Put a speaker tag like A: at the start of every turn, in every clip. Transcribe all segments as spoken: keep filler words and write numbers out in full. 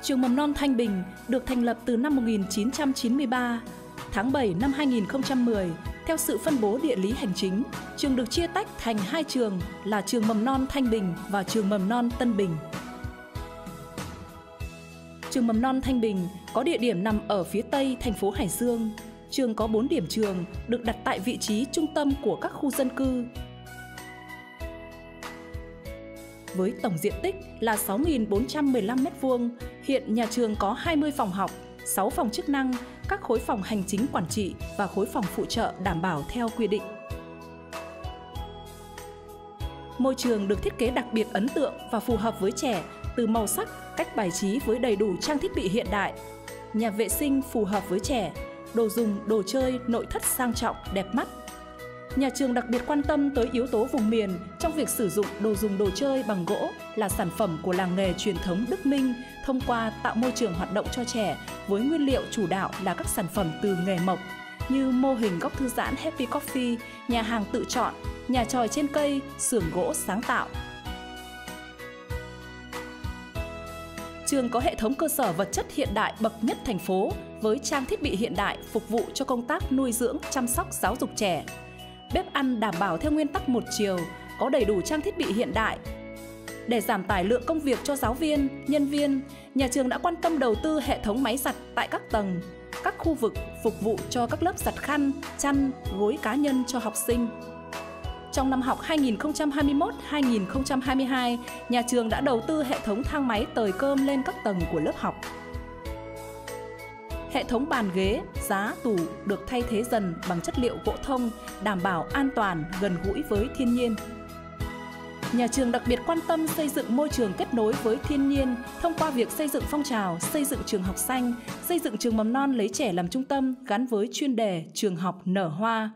A: Trường mầm non Thanh Bình được thành lập từ năm một nghìn chín trăm chín mươi ba. Tháng bảy năm hai nghìn không trăm mười, theo sự phân bố địa lý hành chính, trường được chia tách thành hai trường là trường mầm non Thanh Bình và trường mầm non Tân Bình. Trường mầm non Thanh Bình có địa điểm nằm ở phía tây thành phố Hải Dương. Trường có bốn điểm trường được đặt tại vị trí trung tâm của các khu dân cư. Với tổng diện tích là sáu nghìn bốn trăm mười lăm mét vuông, hiện nhà trường có hai mươi phòng học, sáu phòng chức năng, các khối phòng hành chính quản trị và khối phòng phụ trợ đảm bảo theo quy định. Môi trường được thiết kế đặc biệt ấn tượng và phù hợp với trẻ từ màu sắc, cách bài trí với đầy đủ trang thiết bị hiện đại, nhà vệ sinh phù hợp với trẻ, đồ dùng, đồ chơi, nội thất sang trọng, đẹp mắt. Nhà trường đặc biệt quan tâm tới yếu tố vùng miền trong việc sử dụng đồ dùng đồ chơi bằng gỗ là sản phẩm của làng nghề truyền thống Đức Minh thông qua tạo môi trường hoạt động cho trẻ với nguyên liệu chủ đạo là các sản phẩm từ nghề mộc như mô hình góc thư giãn Happy Coffee, nhà hàng tự chọn, nhà chòi trên cây, xưởng gỗ sáng tạo. Trường có hệ thống cơ sở vật chất hiện đại bậc nhất thành phố với trang thiết bị hiện đại phục vụ cho công tác nuôi dưỡng, chăm sóc, giáo dục trẻ. Bếp ăn đảm bảo theo nguyên tắc một chiều, có đầy đủ trang thiết bị hiện đại. Để giảm tải lượng công việc cho giáo viên, nhân viên, nhà trường đã quan tâm đầu tư hệ thống máy giặt tại các tầng, các khu vực phục vụ cho các lớp giặt khăn, chăn, gối cá nhân cho học sinh. Trong năm học hai nghìn không trăm hai mươi mốt hai nghìn không trăm hai mươi hai, nhà trường đã đầu tư hệ thống thang máy tời cơm lên các tầng của lớp học. Hệ thống bàn ghế, giá, tủ được thay thế dần bằng chất liệu gỗ thông, đảm bảo an toàn, gần gũi với thiên nhiên. Nhà trường đặc biệt quan tâm xây dựng môi trường kết nối với thiên nhiên thông qua việc xây dựng phong trào, xây dựng trường học xanh, xây dựng trường mầm non lấy trẻ làm trung tâm gắn với chuyên đề trường học nở hoa.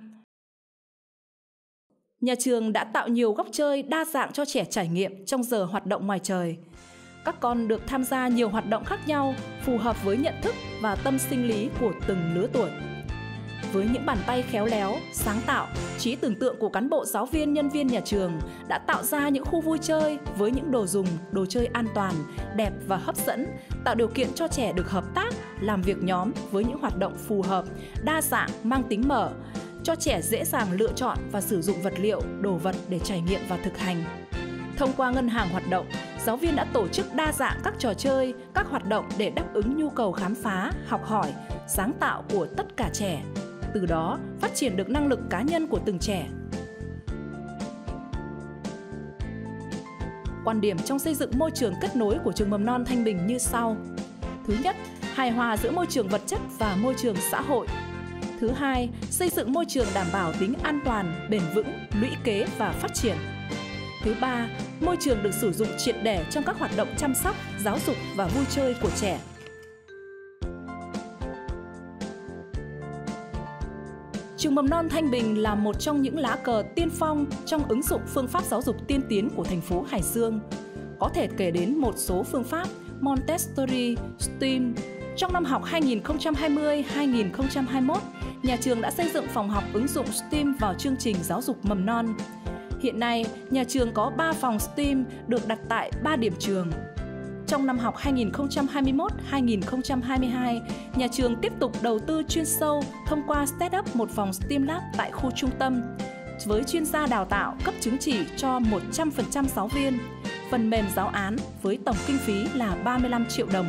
A: Nhà trường đã tạo nhiều góc chơi đa dạng cho trẻ trải nghiệm trong giờ hoạt động ngoài trời. Các con được tham gia nhiều hoạt động khác nhau, phù hợp với nhận thức và tâm sinh lý của từng lứa tuổi. Với những bàn tay khéo léo, sáng tạo, trí tưởng tượng của cán bộ giáo viên, nhân viên nhà trường đã tạo ra những khu vui chơi với những đồ dùng, đồ chơi an toàn, đẹp và hấp dẫn, tạo điều kiện cho trẻ được hợp tác, làm việc nhóm với những hoạt động phù hợp, đa dạng, mang tính mở, cho trẻ dễ dàng lựa chọn và sử dụng vật liệu, đồ vật để trải nghiệm và thực hành. Thông qua ngân hàng hoạt động, giáo viên đã tổ chức đa dạng các trò chơi, các hoạt động để đáp ứng nhu cầu khám phá, học hỏi, sáng tạo của tất cả trẻ. Từ đó, phát triển được năng lực cá nhân của từng trẻ. Quan điểm trong xây dựng môi trường kết nối của trường mầm non Thanh Bình như sau. Thứ nhất, hài hòa giữa môi trường vật chất và môi trường xã hội. Thứ hai, xây dựng môi trường đảm bảo tính an toàn, bền vững, lũy kế và phát triển. Thứ ba, môi trường được sử dụng triệt để trong các hoạt động chăm sóc, giáo dục và vui chơi của trẻ. Trường mầm non Thanh Bình là một trong những lá cờ tiên phong trong ứng dụng phương pháp giáo dục tiên tiến của thành phố Hải Dương. Có thể kể đến một số phương pháp Montessori, STEAM. Trong năm học hai nghìn không trăm hai mươi hai nghìn không trăm hai mươi mốt, nhà trường đã xây dựng phòng học ứng dụng STEAM vào chương trình giáo dục mầm non. Hiện nay, nhà trường có ba phòng STEAM được đặt tại ba điểm trường. Trong năm học hai nghìn không trăm hai mươi mốt hai nghìn không trăm hai mươi hai, nhà trường tiếp tục đầu tư chuyên sâu thông qua set up một phòng STEAM Lab tại khu trung tâm, với chuyên gia đào tạo cấp chứng chỉ cho một trăm phần trăm giáo viên, phần mềm giáo án với tổng kinh phí là ba mươi lăm triệu đồng.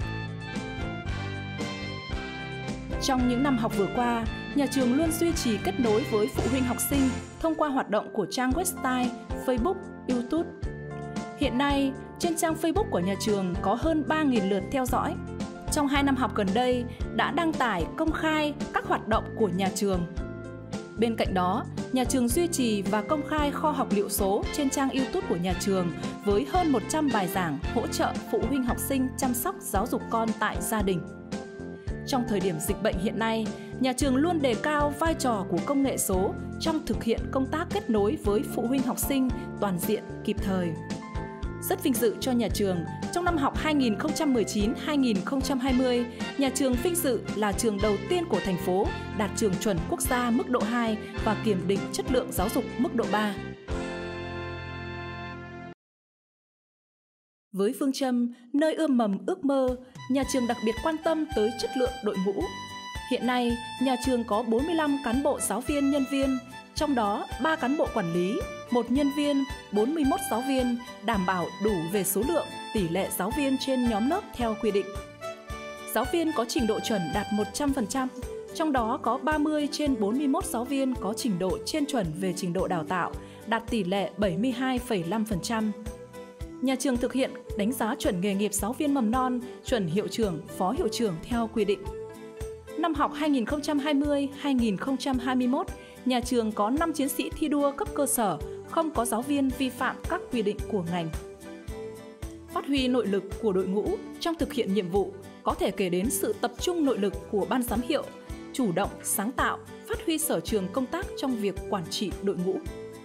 A: Trong những năm học vừa qua, nhà trường luôn duy trì kết nối với phụ huynh học sinh thông qua hoạt động của trang website, Facebook, YouTube. Hiện nay, trên trang Facebook của nhà trường có hơn ba nghìn lượt theo dõi. Trong hai năm học gần đây, đã đăng tải công khai các hoạt động của nhà trường. Bên cạnh đó, nhà trường duy trì và công khai kho học liệu số trên trang YouTube của nhà trường với hơn một trăm bài giảng hỗ trợ phụ huynh học sinh chăm sóc giáo dục con tại gia đình. Trong thời điểm dịch bệnh hiện nay, nhà trường luôn đề cao vai trò của công nghệ số trong thực hiện công tác kết nối với phụ huynh học sinh toàn diện, kịp thời. Rất vinh dự cho nhà trường, trong năm học hai nghìn không trăm mười chín hai nghìn không trăm hai mươi, nhà trường vinh dự là trường đầu tiên của thành phố đạt trường chuẩn quốc gia mức độ hai và kiểm định chất lượng giáo dục mức độ ba. Với phương châm nơi ươm mầm ước mơ, nhà trường đặc biệt quan tâm tới chất lượng đội ngũ. Hiện nay, nhà trường có bốn mươi lăm cán bộ giáo viên nhân viên, trong đó ba cán bộ quản lý, một nhân viên, bốn mươi mốt giáo viên, đảm bảo đủ về số lượng, tỷ lệ giáo viên trên nhóm lớp theo quy định. Giáo viên có trình độ chuẩn đạt một trăm phần trăm, trong đó có ba mươi trên bốn mươi mốt giáo viên có trình độ trên chuẩn về trình độ đào tạo, đạt tỷ lệ bảy mươi hai phẩy năm phần trăm. Nhà trường thực hiện đánh giá chuẩn nghề nghiệp giáo viên mầm non, chuẩn hiệu trưởng, phó hiệu trưởng theo quy định. Năm học hai nghìn không trăm hai mươi hai nghìn không trăm hai mươi mốt, nhà trường có năm chiến sĩ thi đua cấp cơ sở, không có giáo viên vi phạm các quy định của ngành. Phát huy nội lực của đội ngũ trong thực hiện nhiệm vụ có thể kể đến sự tập trung nội lực của ban giám hiệu, chủ động, sáng tạo, phát huy sở trường công tác trong việc quản trị đội ngũ.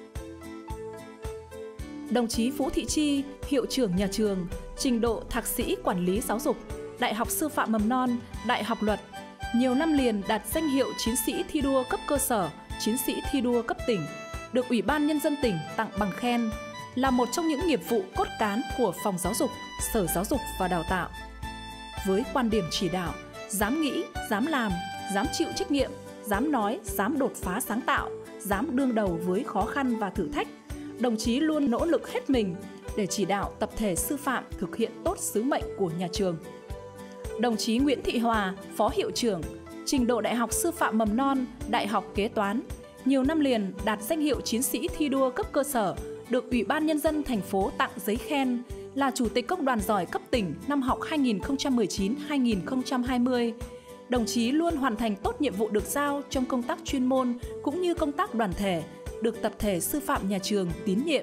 A: Đồng chí Vũ Thị Chi, hiệu trưởng nhà trường, trình độ thạc sĩ quản lý giáo dục, Đại học Sư phạm Mầm non, Đại học Luật, nhiều năm liền đạt danh hiệu chiến sĩ thi đua cấp cơ sở, chiến sĩ thi đua cấp tỉnh, được Ủy ban Nhân dân tỉnh tặng bằng khen, là một trong những nghiệp vụ cốt cán của Phòng Giáo dục, Sở Giáo dục và Đào tạo. Với quan điểm chỉ đạo, dám nghĩ, dám làm, dám chịu trách nhiệm, dám nói, dám đột phá sáng tạo, dám đương đầu với khó khăn và thử thách, đồng chí luôn nỗ lực hết mình để chỉ đạo tập thể sư phạm thực hiện tốt sứ mệnh của nhà trường. Đồng chí Nguyễn Thị Hòa, Phó Hiệu trưởng, trình độ Đại học Sư phạm Mầm non, Đại học Kế toán, nhiều năm liền đạt danh hiệu chiến sĩ thi đua cấp cơ sở, được Ủy ban Nhân dân thành phố tặng giấy khen, là Chủ tịch Công đoàn giỏi cấp tỉnh năm học hai nghìn không trăm mười chín hai nghìn không trăm hai mươi. Đồng chí luôn hoàn thành tốt nhiệm vụ được giao trong công tác chuyên môn cũng như công tác đoàn thể, được tập thể sư phạm nhà trường tín nhiệm.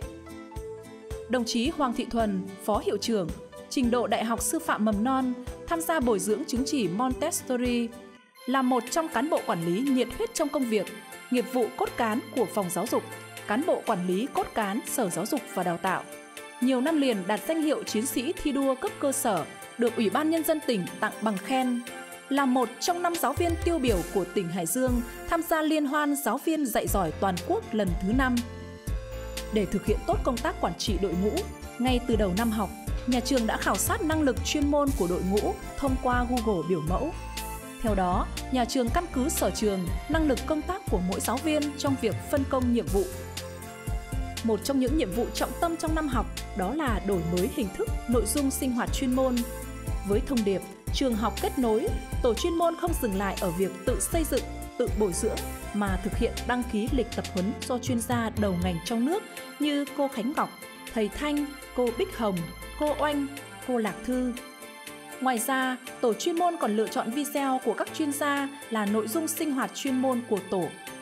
A: Đồng chí Hoàng Thị Thuần, Phó Hiệu trưởng, trình độ Đại học Sư phạm Mầm non, tham gia bồi dưỡng chứng chỉ Montessori, là một trong cán bộ quản lý nhiệt huyết trong công việc, nghiệp vụ cốt cán của Phòng Giáo dục, cán bộ quản lý cốt cán Sở Giáo dục và Đào tạo. Nhiều năm liền đạt danh hiệu chiến sĩ thi đua cấp cơ sở, được Ủy ban Nhân dân tỉnh tặng bằng khen, là một trong năm giáo viên tiêu biểu của tỉnh Hải Dương tham gia liên hoan giáo viên dạy giỏi toàn quốc lần thứ năm. Để thực hiện tốt công tác quản trị đội ngũ, ngay từ đầu năm học, nhà trường đã khảo sát năng lực chuyên môn của đội ngũ thông qua Google biểu mẫu. Theo đó, nhà trường căn cứ sở trường, năng lực công tác của mỗi giáo viên trong việc phân công nhiệm vụ. Một trong những nhiệm vụ trọng tâm trong năm học đó là đổi mới hình thức, nội dung sinh hoạt chuyên môn. Với thông điệp trường học kết nối, tổ chuyên môn không dừng lại ở việc tự xây dựng, tự bồi dưỡng mà thực hiện đăng ký lịch tập huấn do chuyên gia đầu ngành trong nước như cô Khánh Ngọc, thầy Thanh, cô Bích Hồng, cô Oanh, cô Lạc Thư. Ngoài ra, tổ chuyên môn còn lựa chọn video của các chuyên gia là nội dung sinh hoạt chuyên môn của tổ.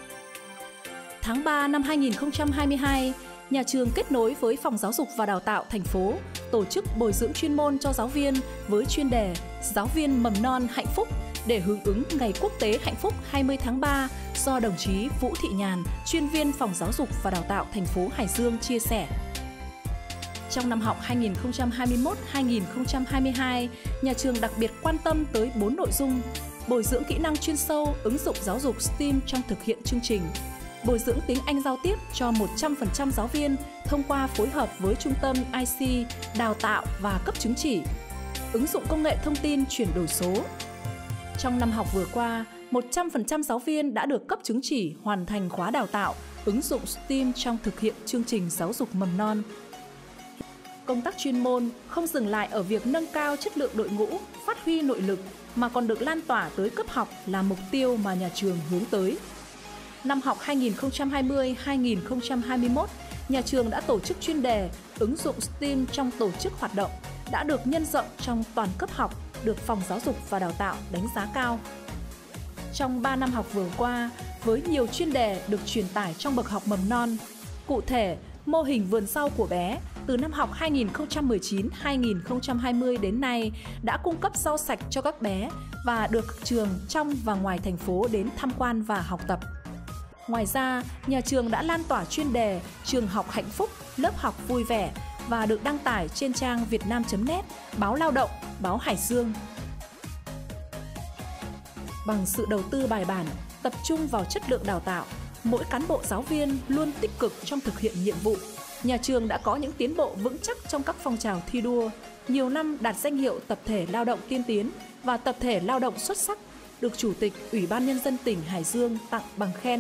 A: Tháng ba năm hai nghìn không trăm hai mươi hai, nhà trường kết nối với Phòng Giáo dục và Đào tạo thành phố tổ chức bồi dưỡng chuyên môn cho giáo viên với chuyên đề Giáo viên mầm non hạnh phúc để hưởng ứng Ngày Quốc tế Hạnh phúc hai mươi tháng ba do đồng chí Vũ Thị Nhàn, chuyên viên Phòng Giáo dục và Đào tạo thành phố Hải Dương chia sẻ. Trong năm học hai nghìn không trăm hai mươi mốt hai nghìn không trăm hai mươi hai, nhà trường đặc biệt quan tâm tới bốn nội dung: bồi dưỡng kỹ năng chuyên sâu, ứng dụng giáo dục STEAM trong thực hiện chương trình, bồi dưỡng tiếng Anh giao tiếp cho một trăm phần trăm giáo viên thông qua phối hợp với trung tâm i xê, đào tạo và cấp chứng chỉ, ứng dụng công nghệ thông tin chuyển đổi số. Trong năm học vừa qua, một trăm phần trăm giáo viên đã được cấp chứng chỉ hoàn thành khóa đào tạo, ứng dụng STEAM trong thực hiện chương trình giáo dục mầm non. Công tác chuyên môn không dừng lại ở việc nâng cao chất lượng đội ngũ, phát huy nội lực, mà còn được lan tỏa tới cấp học là mục tiêu mà nhà trường hướng tới. Năm học hai nghìn không trăm hai mươi hai nghìn không trăm hai mươi mốt, nhà trường đã tổ chức chuyên đề ứng dụng STEAM trong tổ chức hoạt động, đã được nhân rộng trong toàn cấp học, được Phòng Giáo dục và Đào tạo đánh giá cao. Trong ba năm học vừa qua, với nhiều chuyên đề được truyền tải trong bậc học mầm non, cụ thể, mô hình vườn rau của bé từ năm học hai nghìn không trăm mười chín hai nghìn không trăm hai mươi đến nay đã cung cấp rau sạch cho các bé và được các trường trong và ngoài thành phố đến tham quan và học tập. Ngoài ra, nhà trường đã lan tỏa chuyên đề Trường học hạnh phúc, lớp học vui vẻ và được đăng tải trên trang vietnam chấm net, báo Lao động, báo Hải Dương. Bằng sự đầu tư bài bản, tập trung vào chất lượng đào tạo, mỗi cán bộ giáo viên luôn tích cực trong thực hiện nhiệm vụ, nhà trường đã có những tiến bộ vững chắc trong các phong trào thi đua, nhiều năm đạt danh hiệu tập thể lao động tiên tiến và tập thể lao động xuất sắc, được Chủ tịch Ủy ban Nhân dân tỉnh Hải Dương tặng bằng khen.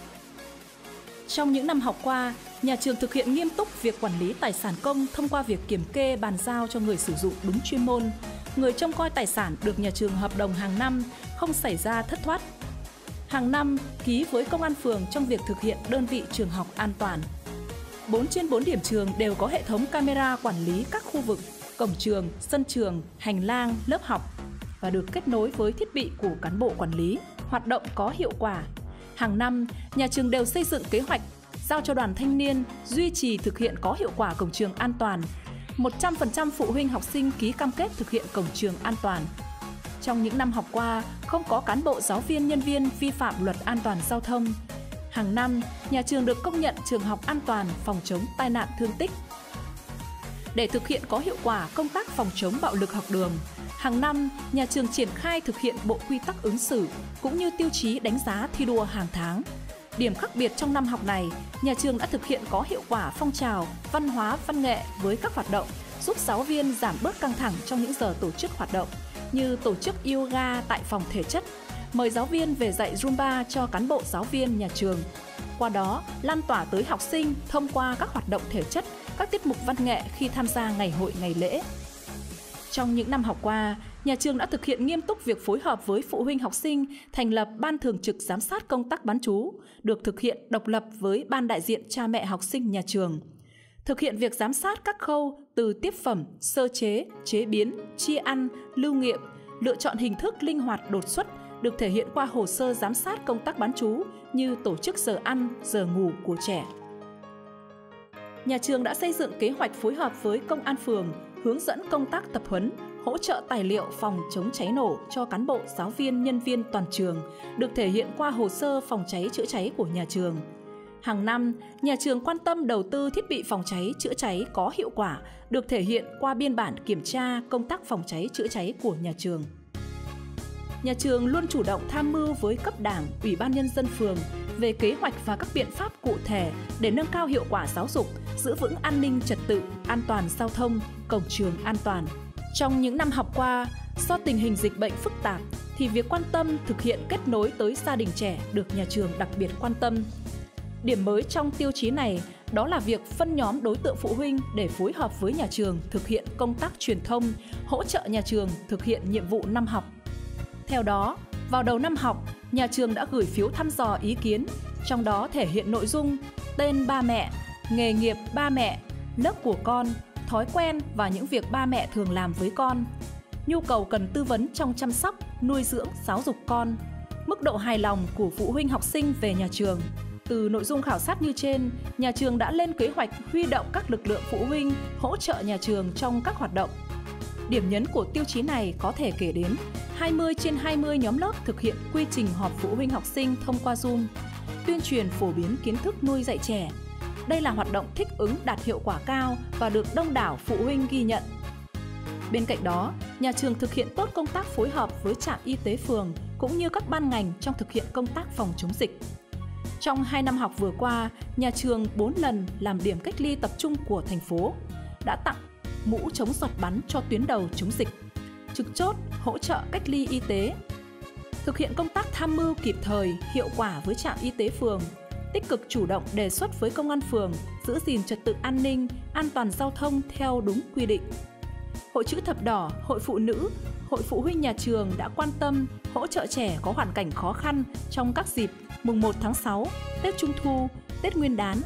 A: Trong những năm học qua, nhà trường thực hiện nghiêm túc việc quản lý tài sản công thông qua việc kiểm kê bàn giao cho người sử dụng đúng chuyên môn. Người trông coi tài sản được nhà trường hợp đồng hàng năm, không xảy ra thất thoát. Hàng năm ký với công an phường trong việc thực hiện đơn vị trường học an toàn. bốn trên bốn điểm trường đều có hệ thống camera quản lý các khu vực, cổng trường, sân trường, hành lang, lớp học và được kết nối với thiết bị của cán bộ quản lý, hoạt động có hiệu quả. Hàng năm, nhà trường đều xây dựng kế hoạch giao cho đoàn thanh niên duy trì thực hiện có hiệu quả cổng trường an toàn. một trăm phần trăm phụ huynh học sinh ký cam kết thực hiện cổng trường an toàn. Trong những năm học qua, không có cán bộ giáo viên nhân viên vi phạm luật an toàn giao thông. Hàng năm, nhà trường được công nhận trường học an toàn phòng chống tai nạn thương tích. Để thực hiện có hiệu quả công tác phòng chống bạo lực học đường, hàng năm, nhà trường triển khai thực hiện bộ quy tắc ứng xử cũng như tiêu chí đánh giá thi đua hàng tháng. Điểm khác biệt trong năm học này, nhà trường đã thực hiện có hiệu quả phong trào văn hóa văn nghệ với các hoạt động giúp giáo viên giảm bớt căng thẳng trong những giờ tổ chức hoạt động, như tổ chức yoga tại phòng thể chất, mời giáo viên về dạy Zumba cho cán bộ giáo viên nhà trường. Qua đó, lan tỏa tới học sinh thông qua các hoạt động thể chất, các tiết mục văn nghệ khi tham gia ngày hội ngày lễ. Trong những năm học qua, nhà trường đã thực hiện nghiêm túc việc phối hợp với phụ huynh học sinh thành lập Ban thường trực giám sát công tác bán trú, được thực hiện độc lập với Ban đại diện cha mẹ học sinh nhà trường. Thực hiện việc giám sát các khâu từ tiếp phẩm, sơ chế, chế biến, chia ăn, lưu nghiệm, lựa chọn hình thức linh hoạt đột xuất được thể hiện qua hồ sơ giám sát công tác bán trú như tổ chức giờ ăn, giờ ngủ của trẻ. Nhà trường đã xây dựng kế hoạch phối hợp với công an phường, hướng dẫn công tác tập huấn, hỗ trợ tài liệu phòng chống cháy nổ cho cán bộ, giáo viên, nhân viên toàn trường, được thể hiện qua hồ sơ phòng cháy chữa cháy của nhà trường. Hàng năm, nhà trường quan tâm đầu tư thiết bị phòng cháy chữa cháy có hiệu quả, được thể hiện qua biên bản kiểm tra công tác phòng cháy chữa cháy của nhà trường. Nhà trường luôn chủ động tham mưu với cấp đảng, Ủy ban Nhân dân phường về kế hoạch và các biện pháp cụ thể để nâng cao hiệu quả giáo dục, giữ vững an ninh trật tự, an toàn giao thông, cổng trường an toàn. Trong những năm học qua, do tình hình dịch bệnh phức tạp, thì việc quan tâm thực hiện kết nối tới gia đình trẻ được nhà trường đặc biệt quan tâm. Điểm mới trong tiêu chí này đó là việc phân nhóm đối tượng phụ huynh để phối hợp với nhà trường thực hiện công tác truyền thông, hỗ trợ nhà trường thực hiện nhiệm vụ năm học. Theo đó, vào đầu năm học, nhà trường đã gửi phiếu thăm dò ý kiến, trong đó thể hiện nội dung tên ba mẹ, nghề nghiệp ba mẹ, lớp của con, thói quen và những việc ba mẹ thường làm với con, nhu cầu cần tư vấn trong chăm sóc, nuôi dưỡng, giáo dục con, mức độ hài lòng của phụ huynh học sinh về nhà trường. Từ nội dung khảo sát như trên, nhà trường đã lên kế hoạch huy động các lực lượng phụ huynh hỗ trợ nhà trường trong các hoạt động. Điểm nhấn của tiêu chí này có thể kể đến hai mươi trên hai mươi nhóm lớp thực hiện quy trình họp phụ huynh học sinh thông qua Zoom, tuyên truyền phổ biến kiến thức nuôi dạy trẻ. Đây là hoạt động thích ứng đạt hiệu quả cao và được đông đảo phụ huynh ghi nhận. Bên cạnh đó, nhà trường thực hiện tốt công tác phối hợp với trạm y tế phường cũng như các ban ngành trong thực hiện công tác phòng chống dịch. Trong hai năm học vừa qua, nhà trường bốn lần làm điểm cách ly tập trung của thành phố, đã tặng mũ chống giọt bắn cho tuyến đầu chống dịch, trực chốt hỗ trợ cách ly y tế, thực hiện công tác tham mưu kịp thời, hiệu quả với trạm y tế phường, tích cực chủ động đề xuất với công an phường giữ gìn trật tự an ninh, an toàn giao thông theo đúng quy định. Hội Chữ Thập Đỏ, Hội Phụ Nữ, Hội Phụ huynh nhà trường đã quan tâm hỗ trợ trẻ có hoàn cảnh khó khăn trong các dịp mùng một tháng sáu, Tết Trung thu, Tết Nguyên đán.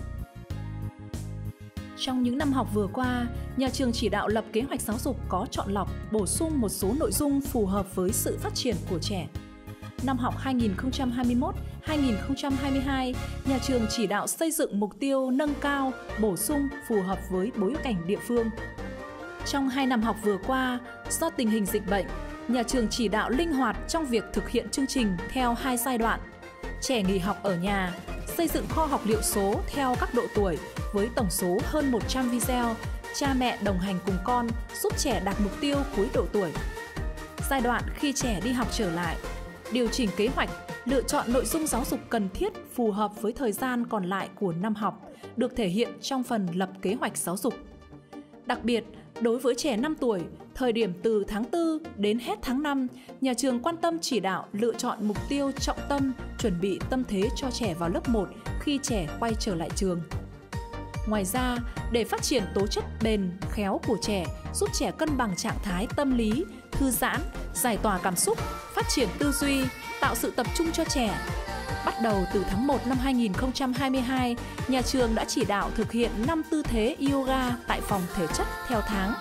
A: Trong những năm học vừa qua, nhà trường chỉ đạo lập kế hoạch giáo dục có chọn lọc, bổ sung một số nội dung phù hợp với sự phát triển của trẻ. Năm học hai nghìn không trăm hai mươi mốt hai nghìn không trăm hai mươi hai, nhà trường chỉ đạo xây dựng mục tiêu nâng cao, bổ sung phù hợp với bối cảnh địa phương. Trong hai năm học vừa qua, do tình hình dịch bệnh, nhà trường chỉ đạo linh hoạt trong việc thực hiện chương trình theo hai giai đoạn. Trẻ nghỉ học ở nhà, xây dựng kho học liệu số theo các độ tuổi với tổng số hơn một trăm video, cha mẹ đồng hành cùng con giúp trẻ đạt mục tiêu cuối độ tuổi. Giai đoạn khi trẻ đi học trở lại, điều chỉnh kế hoạch, lựa chọn nội dung giáo dục cần thiết phù hợp với thời gian còn lại của năm học, được thể hiện trong phần lập kế hoạch giáo dục. Đặc biệt, Đối với trẻ năm tuổi, thời điểm từ tháng tư đến hết tháng năm, nhà trường quan tâm chỉ đạo lựa chọn mục tiêu trọng tâm, chuẩn bị tâm thế cho trẻ vào lớp một khi trẻ quay trở lại trường. Ngoài ra, để phát triển tố chất bền, khéo của trẻ, giúp trẻ cân bằng trạng thái tâm lý, thư giãn, giải tỏa cảm xúc, phát triển tư duy, tạo sự tập trung cho trẻ. Bắt đầu từ tháng một năm hai nghìn không trăm hai mươi hai, nhà trường đã chỉ đạo thực hiện năm tư thế yoga tại phòng thể chất theo tháng.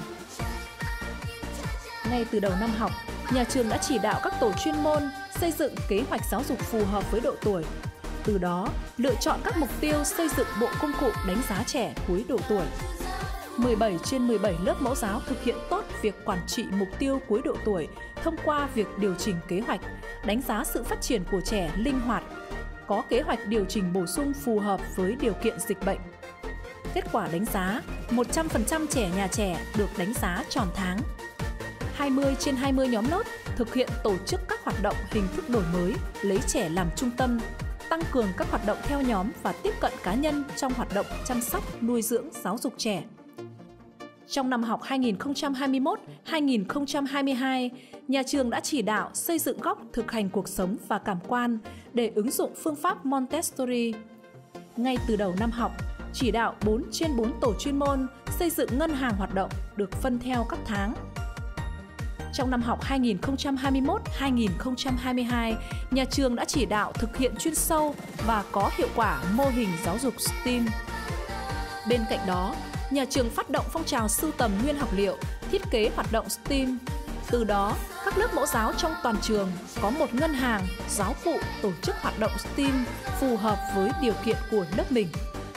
A: Ngay từ đầu năm học, nhà trường đã chỉ đạo các tổ chuyên môn xây dựng kế hoạch giáo dục phù hợp với độ tuổi. Từ đó, lựa chọn các mục tiêu xây dựng bộ công cụ đánh giá trẻ cuối độ tuổi. mười bảy trên mười bảy lớp mẫu giáo thực hiện tốt việc quản trị mục tiêu cuối độ tuổi thông qua việc điều chỉnh kế hoạch, đánh giá sự phát triển của trẻ linh hoạt, có kế hoạch điều chỉnh bổ sung phù hợp với điều kiện dịch bệnh. Kết quả đánh giá, một trăm phần trăm trẻ nhà trẻ được đánh giá tròn tháng. hai mươi trên hai mươi nhóm lớp thực hiện tổ chức các hoạt động hình thức đổi mới, lấy trẻ làm trung tâm, tăng cường các hoạt động theo nhóm và tiếp cận cá nhân trong hoạt động chăm sóc, nuôi dưỡng, giáo dục trẻ. Trong năm học hai nghìn không trăm hai mươi mốt hai nghìn không trăm hai mươi hai, nhà trường đã chỉ đạo xây dựng góc thực hành cuộc sống và cảm quan để ứng dụng phương pháp Montessori. Ngay từ đầu năm học, chỉ đạo bốn trên bốn tổ chuyên môn xây dựng ngân hàng hoạt động được phân theo các tháng. Trong năm học hai nghìn không trăm hai mươi mốt hai nghìn không trăm hai mươi hai, nhà trường đã chỉ đạo thực hiện chuyên sâu và có hiệu quả mô hình giáo dục STEAM. Bên cạnh đó, nhà trường phát động phong trào sưu tầm nguyên học liệu, thiết kế hoạt động STEAM. Từ đó, các lớp mẫu giáo trong toàn trường có một ngân hàng, giáo cụ tổ chức hoạt động STEAM phù hợp với điều kiện của lớp mình.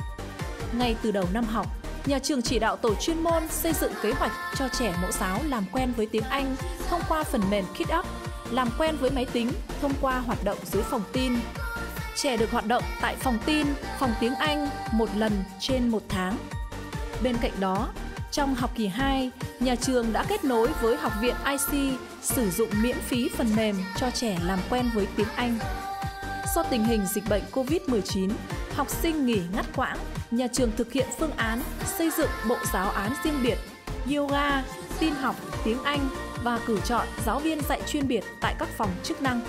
A: Ngay từ đầu năm học, nhà trường chỉ đạo tổ chuyên môn xây dựng kế hoạch cho trẻ mẫu giáo làm quen với tiếng Anh thông qua phần mềm KidUp, làm quen với máy tính thông qua hoạt động dưới phòng tin. Trẻ được hoạt động tại phòng tin, phòng tiếng Anh một lần trên một tháng. Bên cạnh đó, trong học kỳ hai, nhà trường đã kết nối với Học viện i xê sử dụng miễn phí phần mềm cho trẻ làm quen với tiếng Anh. Do tình hình dịch bệnh covid mười chín, học sinh nghỉ ngắt quãng, nhà trường thực hiện phương án xây dựng bộ giáo án riêng biệt, yoga, tin học, tiếng Anh và cử chọn giáo viên dạy chuyên biệt tại các phòng chức năng.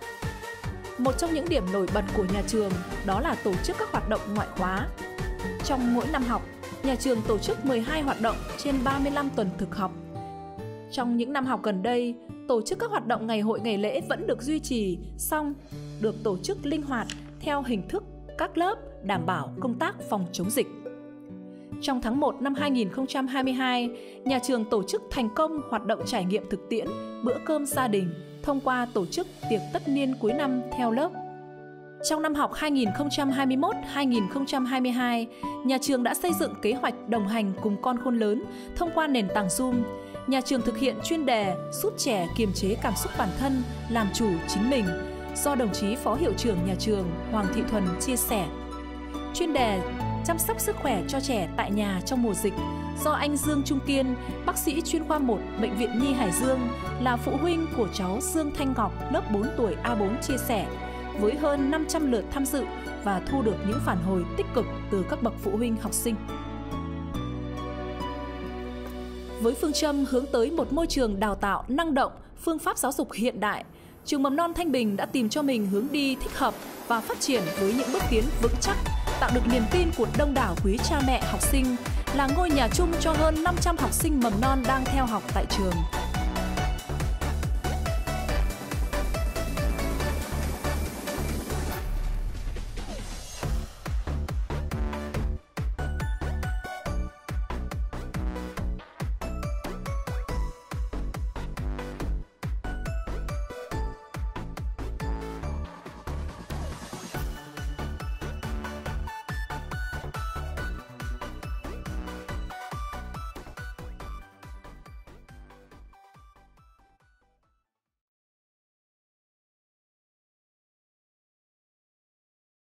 A: Một trong những điểm nổi bật của nhà trường đó là tổ chức các hoạt động ngoại khóa. Trong mỗi năm học, nhà trường tổ chức mười hai hoạt động trên ba mươi lăm tuần thực học. Trong những năm học gần đây, tổ chức các hoạt động ngày hội ngày lễ vẫn được duy trì, song được tổ chức linh hoạt theo hình thức các lớp đảm bảo công tác phòng chống dịch. Trong tháng một năm hai nghìn không trăm hai mươi hai, nhà trường tổ chức thành công hoạt động trải nghiệm thực tiễn bữa cơm gia đình thông qua tổ chức tiệc tất niên cuối năm theo lớp. Trong năm học hai nghìn không trăm hai mươi mốt hai nghìn không trăm hai mươi hai, nhà trường đã xây dựng kế hoạch đồng hành cùng con khôn lớn thông qua nền tảng Zoom. Nhà trường thực hiện chuyên đề giúp trẻ kiềm chế cảm xúc bản thân, làm chủ chính mình, do đồng chí Phó Hiệu trưởng nhà trường Hoàng Thị Thuần chia sẻ. Chuyên đề chăm sóc sức khỏe cho trẻ tại nhà trong mùa dịch do anh Dương Trung Kiên, bác sĩ chuyên khoa một Bệnh viện Nhi Hải Dương, là phụ huynh của cháu Dương Thanh Ngọc lớp bốn tuổi A bốn chia sẻ, với hơn năm trăm lượt tham dự và thu được những phản hồi tích cực từ các bậc phụ huynh học sinh. Với phương châm hướng tới một môi trường đào tạo năng động, phương pháp giáo dục hiện đại, trường mầm non Thanh Bình đã tìm cho mình hướng đi thích hợp và phát triển với những bước tiến vững chắc, tạo được niềm tin của đông đảo quý cha mẹ học sinh, là ngôi nhà chung cho hơn năm trăm học sinh mầm non đang theo học tại trường.